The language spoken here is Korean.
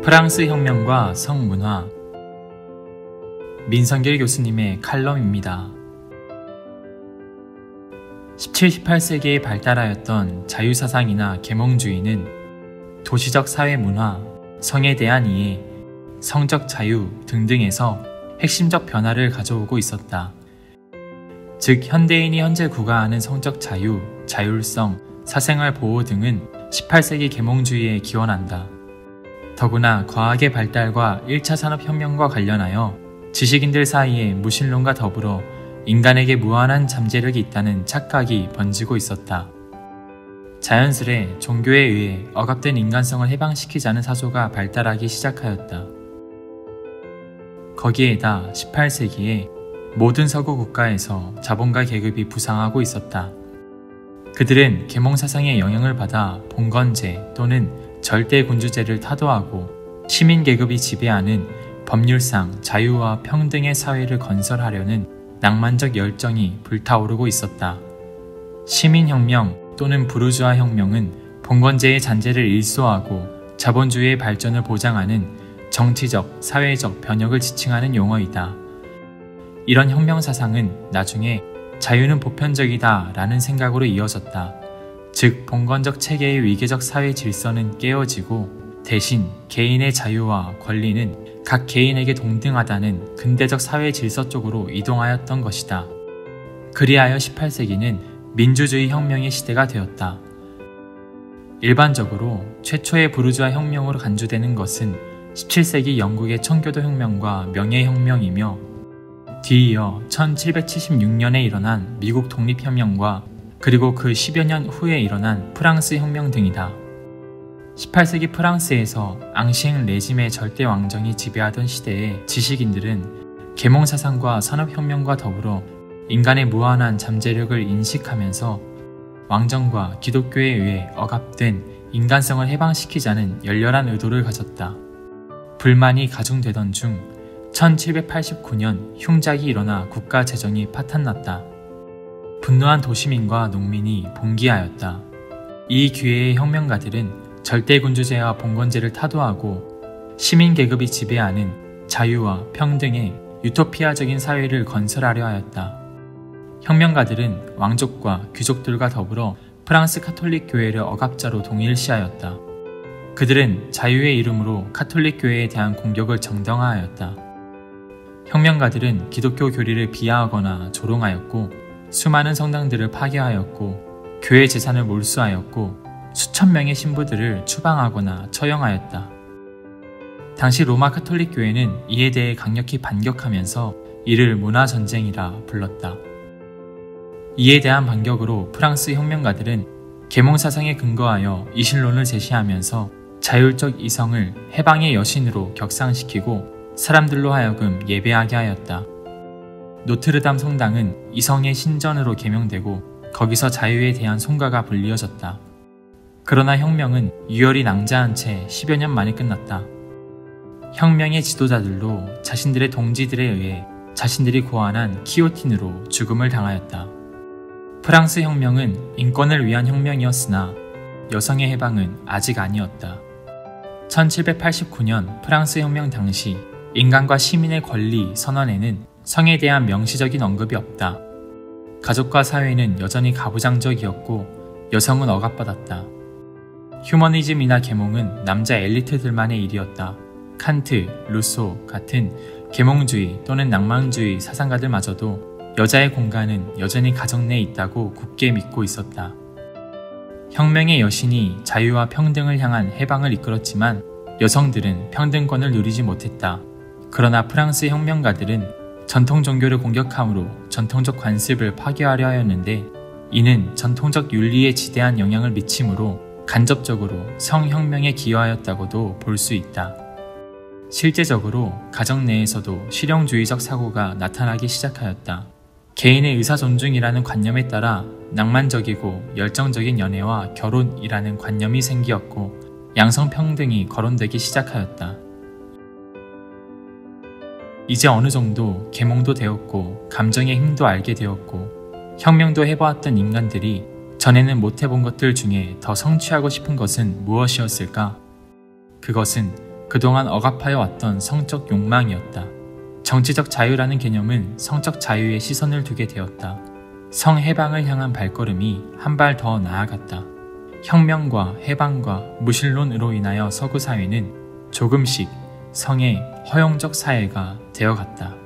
프랑스 혁명과 성문화. 민성길 교수님의 칼럼입니다. 17, 18세기에 발달하였던 자유사상이나 계몽주의는 도시적 사회문화, 성에 대한 이해, 성적 자유 등등에서 핵심적 변화를 가져오고 있었다. 즉 현대인이 현재 구가하는 성적 자유, 자율성, 사생활 보호 등은 18세기 계몽주의에 기원한다. 더구나 과학의 발달과 1차 산업혁명과 관련하여 지식인들 사이에 무신론과 더불어 인간에게 무한한 잠재력이 있다는 착각이 번지고 있었다. 자연스레 종교에 의해 억압된 인간성을 해방시키자는 사조가 발달하기 시작하였다. 거기에다 18세기에 모든 서구 국가에서 자본가 계급이 부상하고 있었다. 그들은 계몽사상의 영향을 받아 봉건제 또는 절대군주제를 타도하고 시민계급이 지배하는 법률상 자유와 평등의 사회를 건설하려는 낭만적 열정이 불타오르고 있었다. 시민혁명 또는 부르주아 혁명은 봉건제의 잔재를 일소하고 자본주의의 발전을 보장하는 정치적, 사회적 변혁을 지칭하는 용어이다. 이런 혁명사상은 나중에 자유는 보편적이다 라는 생각으로 이어졌다. 즉 봉건적 체계의 위계적 사회 질서는 깨어지고 대신 개인의 자유와 권리는 각 개인에게 동등하다는 근대적 사회 질서 쪽으로 이동하였던 것이다. 그리하여 18세기는 민주주의 혁명의 시대가 되었다. 일반적으로 최초의 부르주아 혁명으로 간주되는 것은 17세기 영국의 청교도 혁명과 명예혁명이며 뒤이어 1776년에 일어난 미국 독립혁명과 그리고 그 10여 년 후에 일어난 프랑스 혁명 등이다. 18세기 프랑스에서 앙시행 레짐의 절대 왕정이 지배하던 시대에 지식인들은 계몽사상과 산업혁명과 더불어 인간의 무한한 잠재력을 인식하면서 왕정과 기독교에 의해 억압된 인간성을 해방시키자는 열렬한 의도를 가졌다. 불만이 가중되던 중 1789년 흉작이 일어나 국가 재정이 파탄났다. 분노한 도시민과 농민이 봉기하였다. 이 기회에 혁명가들은 절대군주제와 봉건제를 타도하고 시민계급이 지배하는 자유와 평등의 유토피아적인 사회를 건설하려 하였다. 혁명가들은 왕족과 귀족들과 더불어 프랑스 카톨릭 교회를 억압자로 동일시하였다. 그들은 자유의 이름으로 카톨릭 교회에 대한 공격을 정당화하였다. 혁명가들은 기독교 교리를 비하하거나 조롱하였고 수많은 성당들을 파괴하였고 교회 재산을 몰수하였고 수천 명의 신부들을 추방하거나 처형하였다. 당시 로마 카톨릭 교회는 이에 대해 강력히 반격하면서 이를 문화전쟁이라 불렀다. 이에 대한 반격으로 프랑스 혁명가들은 계몽사상에 근거하여 이신론을 제시하면서 자율적 이성을 해방의 여신으로 격상시키고 사람들로 하여금 예배하게 하였다. 노트르담 성당은 이성의 신전으로 개명되고 거기서 자유에 대한 송가가 불리어졌다. 그러나 혁명은 유혈이 낭자한 채 10여 년 만에 끝났다. 혁명의 지도자들도 자신들의 동지들에 의해 자신들이 고안한 기요틴으로 죽음을 당하였다. 프랑스 혁명은 인권을 위한 혁명이었으나 여성의 해방은 아직 아니었다. 1789년 프랑스 혁명 당시 인간과 시민의 권리 선언에는 성에 대한 명시적인 언급이 없다. 가족과 사회는 여전히 가부장적이었고 여성은 억압받았다. 휴머니즘이나 계몽은 남자 엘리트들만의 일이었다. 칸트, 루소 같은 계몽주의 또는 낭만주의 사상가들마저도 여자의 공간은 여전히 가정 내에 있다고 굳게 믿고 있었다. 혁명의 여신이 자유와 평등을 향한 해방을 이끌었지만 여성들은 평등권을 누리지 못했다. 그러나 프랑스 혁명가들은 전통 종교를 공격함으로 전통적 관습을 파괴하려 하였는데 이는 전통적 윤리에 지대한 영향을 미치므로 간접적으로 성혁명에 기여하였다고도 볼 수 있다. 실제적으로 가정 내에서도 실용주의적 사고가 나타나기 시작하였다. 개인의 의사존중이라는 관념에 따라 낭만적이고 열정적인 연애와 결혼이라는 관념이 생기었고 양성평등이 거론되기 시작하였다. 이제 어느 정도 계몽도 되었고 감정의 힘도 알게 되었고 혁명도 해보았던 인간들이 전에는 못해본 것들 중에 더 성취하고 싶은 것은 무엇이었을까? 그것은 그동안 억압하여 왔던 성적 욕망이었다. 정치적 자유라는 개념은 성적 자유에 시선을 두게 되었다. 성해방을 향한 발걸음이 한 발 더 나아갔다. 혁명과 해방과 무신론으로 인하여 서구 사회는 조금씩 성의 허용적 사회가 되어갔다.